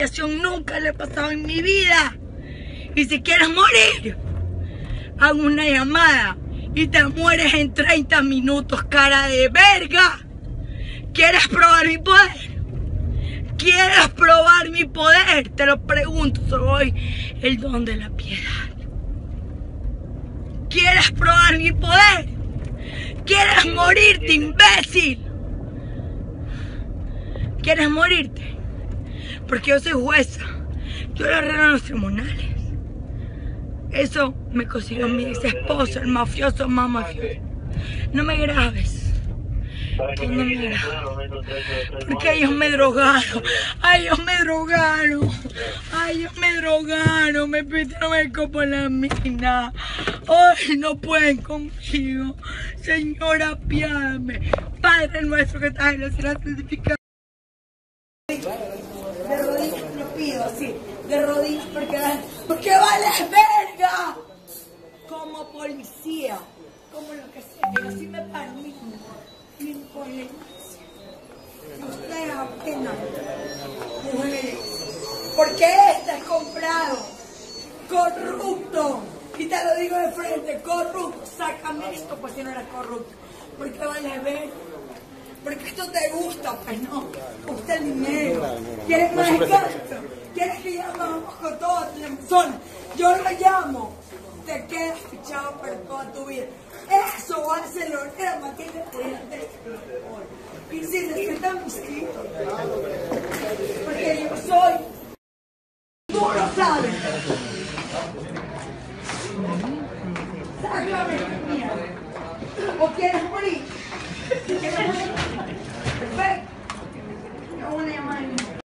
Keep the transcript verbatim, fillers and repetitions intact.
Nunca le he pasado en mi vida. Y si quieres morir, hago una llamada y te mueres en treinta minutos, cara de verga. ¿Quieres probar mi poder? ¿Quieres probar mi poder? Te lo pregunto, soy el don de la piedad. ¿Quieres probar mi poder? ¿Quieres morirte, imbécil? ¿Quieres morirte? Porque yo soy jueza. Yo le arreglo los tribunales. Eso me consiguió mi ex esposo, el mafioso más mafioso. No me grabes. Tú no me grabes. Porque ellos me drogaron. Ay, ellos me drogaron. Ay, ellos me drogaron. Me pidieron el copo en la mina. Ay, no pueden conmigo. Señora, apiádame. Padre nuestro que estás en la ciudad santificada. De rodillas lo pido, así, de rodillas, porque, porque vales verga, como policía, como lo que sea, pero así me permito, mi policía. Ustedes apenas, mujeres, porque este es comprado, corrupto, y te lo digo de frente, corrupto, sácame esto, pues si no eres corrupto, porque vales verga. Porque esto te gusta, pues no, te gusta el dinero. ¿Quieres más gasto? ¿Quieres que llamamos con toda la zona? Yo lo llamo, te quedas fichado por toda tu vida. Eso va a ser lo que era Matilde Puente. Y si necesitan mis hijos.